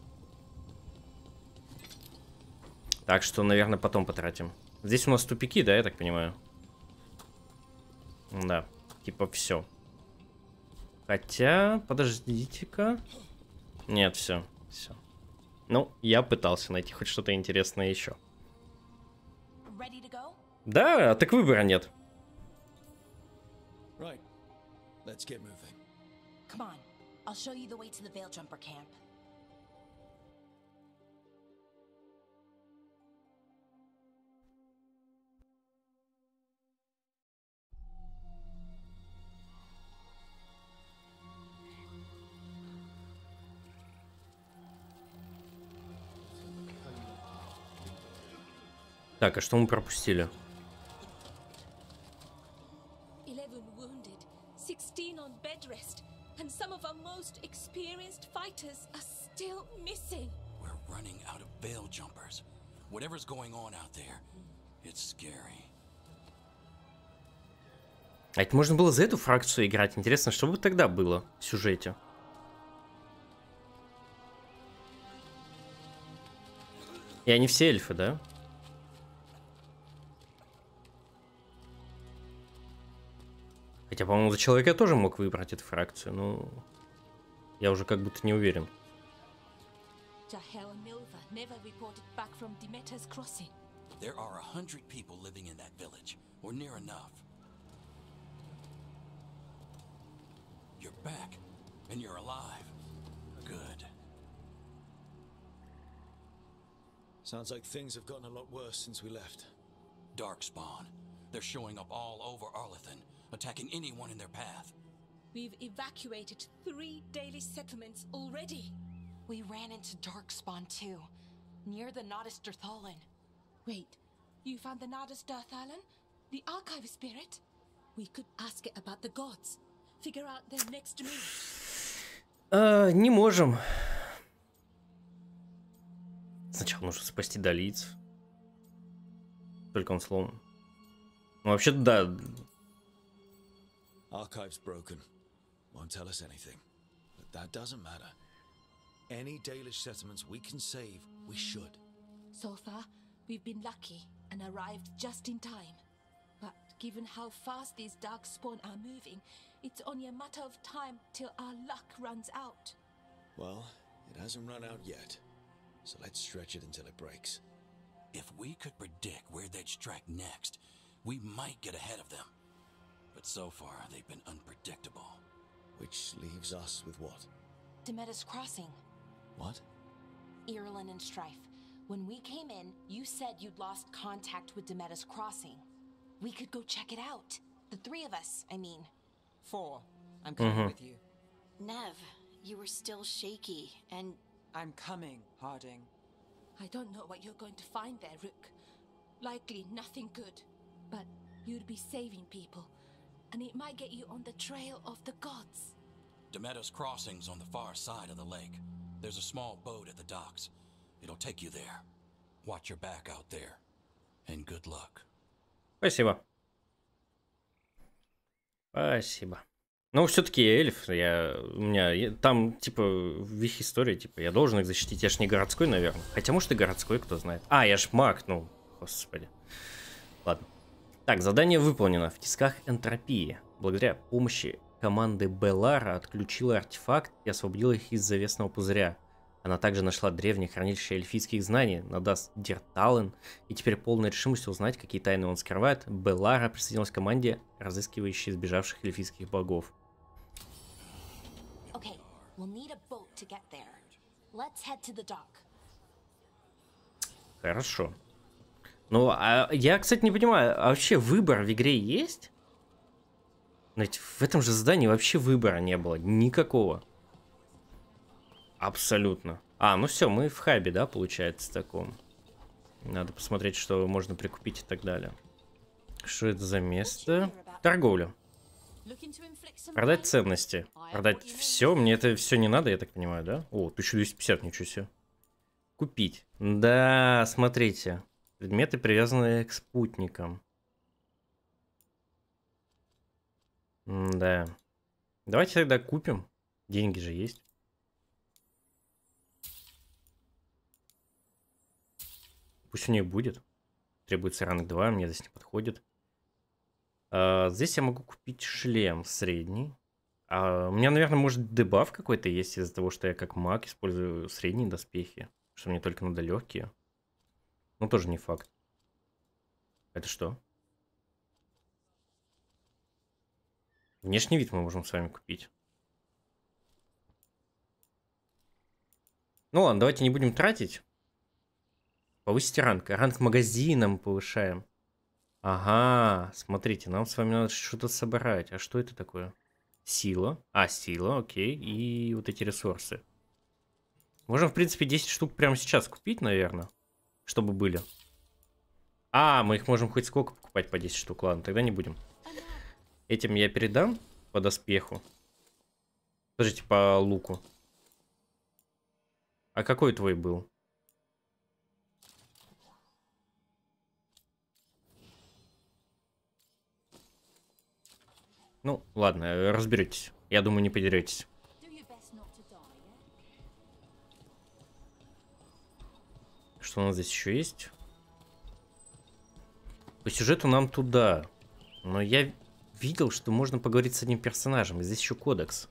Так что, наверное, потом потратим. Здесь у нас тупики, да, я так понимаю? Да, типа все. Хотя, подождите-ка. Нет, все, все. Ну, я пытался найти хоть что-то интересное еще. Да, так выбора нет. Right. Let's get moving. Come on, I'll show you the way to the Veil Jumper camp. Так, а что мы пропустили? eleven wounded, sixteen on bed rest, and some of our most experienced fighters are still missing. We're running out of Veil Jumpers. Whatever's going on out there, it's scary. А это можно было за эту фракцию играть. Интересно, что бы тогда было в сюжете? И они все эльфы, да? Хотя, по-моему, за человека я тоже мог выбрать эту фракцию, но я уже как будто не уверен. Jahel and Milva never reported back from Demeter's crossing. There are a hundred people living in that village, or near enough. You're back, and you're alive. Good. Sounds like things have gotten a lot worse since we left. Darkspawn. They're showing up all over Arlathan, attacking anyone in their path. We've evacuated three daily settlements already. We ran into Darkspawn too, near the Nodus Dirthalin. Wait, you found the Nodus Dirthalin? The Archive Spirit? We could ask it about the gods. Figure out their next move. А, не можем. Сначала нужно спасти долийцев. Только он сломан. Ну, вообще-то, да. Archive's broken. Won't tell us anything. But that doesn't matter. Any Dalish settlements we can save, we should. So far, we've been lucky and arrived just in time. But given how fast these Darkspawn are moving, it's only a matter of time till our luck runs out. Well, it hasn't run out yet. So let's stretch it until it breaks. If we could predict where they'd strike next, we might get ahead of them. But so far, they've been unpredictable. Which leaves us with what? Demeter's crossing. What? Irulan and Strife. When we came in, you said you'd lost contact with Demeter's crossing. We could go check it out. The three of us, I mean. Four. I'm coming Mhm. with you. Nev, you were still shaky, and I'm coming, Harding. I don't know what you're going to find there, Rook. Likely nothing good. But you'd be saving people. And it might get you on the trail of the gods. Demeter's crossing's on the far side of the lake. There's a small boat at the docks. It'll take you there. Watch your back out there. And good luck. Спасибо. Спасибо. Ну, все-таки я эльф. Я, у меня я, там, типа, в их истории, типа, я должен их защитить. Я ж не городской, наверное. Хотя, может, и городской, кто знает. А, я ж маг, ну, господи. Ладно. Так, задание выполнено. В тисках энтропии. Благодаря помощи команды Беллара отключила артефакт и освободила их из завесного пузыря. Она также нашла древнее хранилище эльфийских знаний, Нодас Диртален, и теперь полной решимостью узнать, какие тайны он скрывает, Беллара присоединилась к команде, разыскивающей сбежавших эльфийских богов. Okay, we'll need a boat to get there. Let's head to the dock. Хорошо. Ну, а я, кстати, не понимаю, а вообще выбор в игре есть? Но ведь в этом же задании вообще выбора не было. Никакого. Абсолютно. А, ну все, мы в хабе, да, получается, таком. Надо посмотреть, что можно прикупить и так далее. Что это за место? Торговля. Продать ценности. Продать все. Мне это все не надо, я так понимаю, да? О, тысяча двести пятьдесят, ничего себе. Купить. Да, смотрите. Предметы, привязанные к спутникам. Да. Давайте тогда купим. Деньги же есть. Пусть у нее будет. Требуется ранг два, мне здесь не подходит. А, здесь я могу купить шлем средний. А, у меня, наверное, может дебаф какой-то есть из-за того, что я как маг использую средние доспехи. Что мне только надо легкие. Ну, тоже не факт. Это что? Внешний вид мы можем с вами купить. Ну ладно, давайте не будем тратить. Повысить ранг. Ранг магазина мы повышаем. Ага, смотрите, нам с вами надо что-то собрать. А что это такое? Сила. А, сила, окей. И вот эти ресурсы. Можем, в принципе, десять штук прямо сейчас купить, наверное. Чтобы были. А, мы их можем хоть сколько покупать по десять штук. Ладно, тогда не будем. Этим я передам по доспеху. Подождите, по луку. А какой твой был? Ну, ладно, разберетесь. Я думаю, не подеретесь. Что у нас здесь еще есть? По сюжету нам туда. Но я видел, что можно поговорить с одним персонажем. И здесь еще кодекс.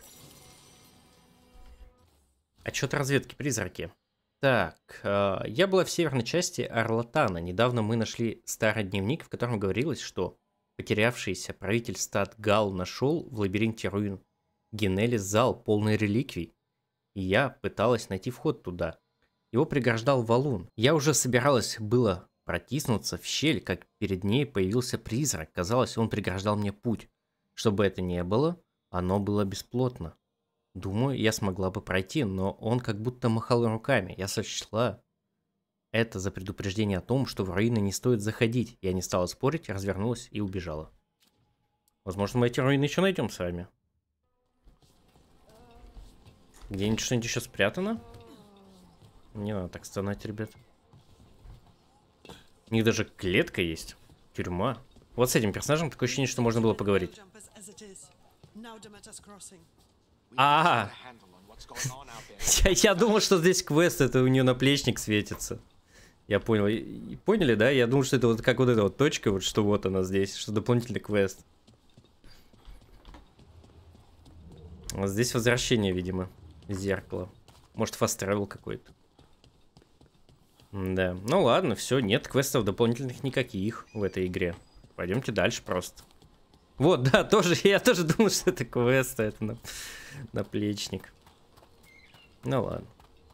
Отчет разведки, призраки. Так, э, я была в северной части Арлатана. Недавно мы нашли старый дневник, в котором говорилось, что потерявшийся правитель стад Гал нашел в лабиринте руин Генелис зал, полный реликвий. И я пыталась найти вход туда. Его преграждал валун. Я уже собиралась было протиснуться в щель, как перед ней появился призрак. Казалось, он преграждал мне путь. Что бы это ни было, оно было бесплотно. Думаю, я смогла бы пройти, но он как будто махал руками. Я сочла это за предупреждение о том, что в руины не стоит заходить. Я не стала спорить, развернулась и убежала. Возможно, мы эти руины еще найдем с вами. Где-нибудь что-нибудь еще спрятано? Не надо так стонать, ребят. У них даже клетка есть. Тюрьма. Вот с этим персонажем такое ощущение, что можно было поговорить. А, я, я думал, что здесь квест, это у нее наплечник светится. Я понял. И, поняли, да? Я думал, что это вот как вот эта вот точка, вот что вот она здесь, что дополнительный квест. А здесь возвращение, видимо, зеркало. Может, fast travel какой-то. Да. Ну ладно, все, нет квестов дополнительных никаких в этой игре. Пойдемте дальше просто. Вот, да, тоже, я тоже думал, что это квест, а это на, наплечник. Ну ладно.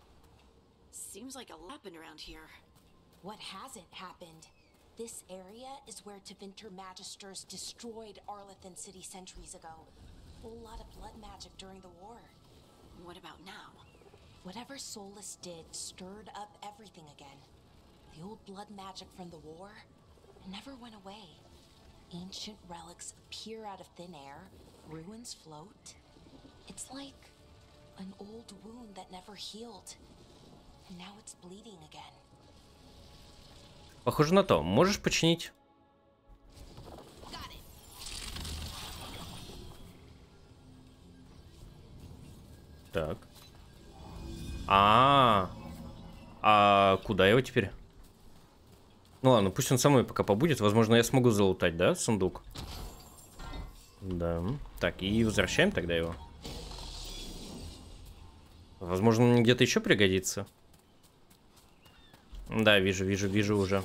What hasn't happened? This area is where Tevinter Magisters destroyed Arlathan City centuries ago. A whole lot of blood magic during the war. What about now? Whatever Solus did stirred up everything again. The old blood magic from the war never went away. Ancient relics appear out of thin air, ruins float. It's like an old wound that never healed. And now it's bleeding again. Похоже на то. Можешь починить? Так. А, -а, а, а куда его теперь? Ну ладно, пусть он со мной пока побудет. Возможно, я смогу залутать, да, сундук? Да. Так, и возвращаем тогда его. Возможно, он где-то еще пригодится. Да, вижу, вижу, вижу уже.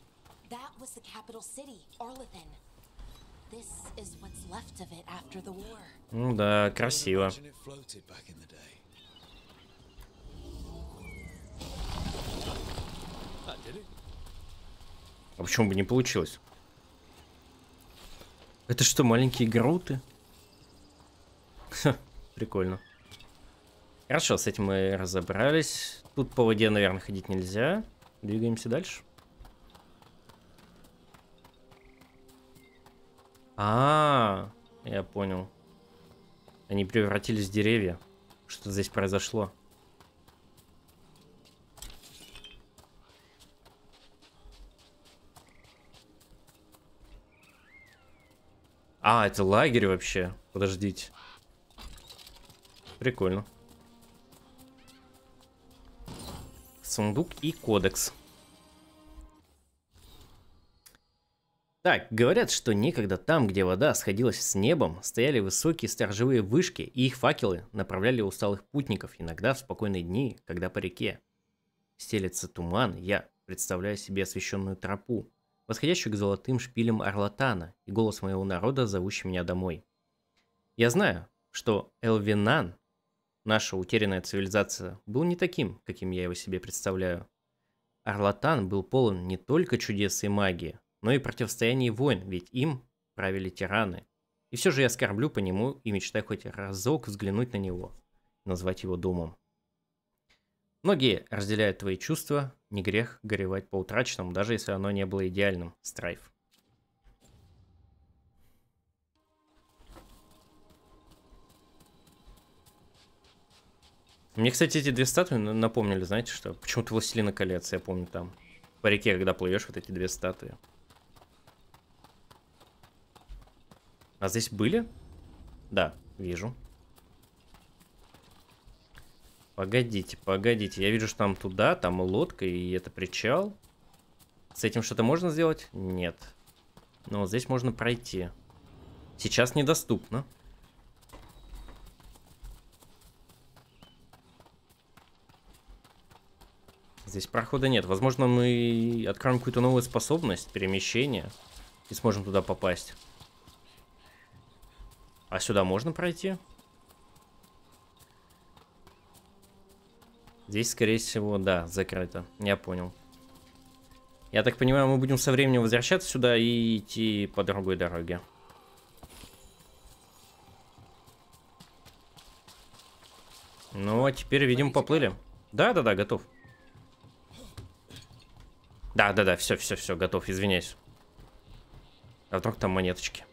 Ну да, красиво. А почему бы не получилось? Это что, маленькие груты? Ха, прикольно. Хорошо, с этим мы разобрались. Тут по воде, наверное, ходить нельзя. Двигаемся дальше. А, -а, -а я понял. Они превратились в деревья. Что здесь произошло? А, это лагерь вообще. Подождите. Прикольно. Сундук и кодекс. Так, говорят, что некогда там, где вода сходилась с небом, стояли высокие сторожевые вышки, и их факелы направляли усталых путников, иногда в спокойные дни, когда по реке стелется туман, я представляю себе освещенную тропу, восходящую к золотым шпилям Арлатана, и голос моего народа, зовущий меня домой. Я знаю, что Элвинан, наша утерянная цивилизация, был не таким, каким я его себе представляю. Арлатан был полон не только чудес и магии, но и противостояний войн, ведь им правили тираны. И все же я скорблю по нему и мечтаю хоть разок взглянуть на него, назвать его домом. Многие разделяют твои чувства, не грех горевать по утраченному, даже если оно не было идеальным, Страйф. Мне, кстати, эти две статуи напомнили, знаете что? Почему-то Властелина колец, я помню там. По реке, когда плывешь, вот эти две статуи. А здесь были? Да, вижу. Погодите, погодите. Я вижу, что там туда, там лодка, и это причал. С этим что-то можно сделать? Нет. Но вот здесь можно пройти. Сейчас недоступно. Здесь прохода нет. Возможно, мы откроем какую-то новую способность перемещения и сможем туда попасть. А сюда можно пройти? Здесь, скорее всего, да, закрыто. Я понял. Я так понимаю, мы будем со временем возвращаться сюда и идти по другой дороге. Ну, а теперь, видимо, поплыли. Да-да-да, готов. Да-да-да, все-все-все, готов, извиняюсь. А вдруг там монеточки?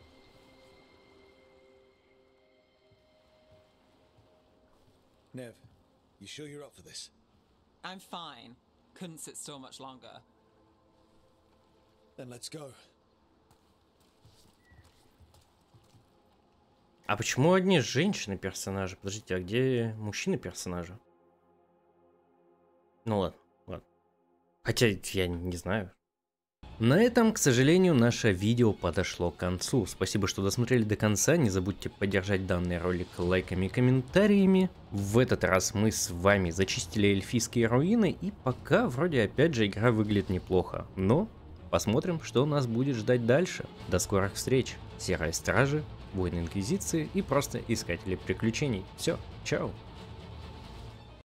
Nev, you sure you're up for this? I'm fine. Couldn't sit still much longer. Then let's go. А почему одни женщины-персонажи? Подождите, а где мужчины-персонажи? Ну ладно, ладно. Хотя я не знаю. На этом, к сожалению, наше видео подошло к концу. Спасибо, что досмотрели до конца. Не забудьте поддержать данный ролик лайками и комментариями. В этот раз мы с вами зачистили эльфийские руины, и пока вроде опять же игра выглядит неплохо. Но посмотрим, что нас будет ждать дальше. До скорых встреч. Серые стражи, воины инквизиции и просто искатели приключений. Все, чао.